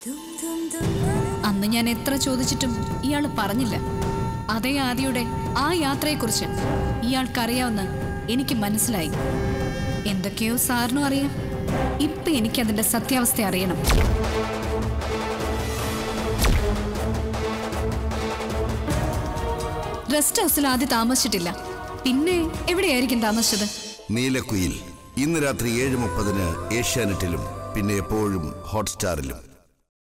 അന്ന് ഞാൻ എത്ര ചോദിച്ചിട്ടും ഇയാൾ പറഞ്ഞില്ല. അതേ ആദിയുടെ ആ യാത്രയെക്കുറിച്ച് ഇയാൾക്കറിയാവുന്ന എനിക്ക് മനസ്സിലായി. എന്തൊക്കെയോ സാറിനും അറിയാം. ഇപ്പൊ എനിക്കതിന്റെ സത്യാവസ്ഥ അറിയണം. റെസ്റ്റ് ഹൗസിൽ ആദ്യം താമസിച്ചിട്ടില്ല. പിന്നെ എവിടെയായിരിക്കും താമസിച്ചത്? നീലക്കുയിൽ ഇന്ന് രാത്രി 7:30 ഏഷ്യാനെറ്റിലും പിന്നെ എപ്പോഴും ഹോട്ട്സ്റ്റാറിലും.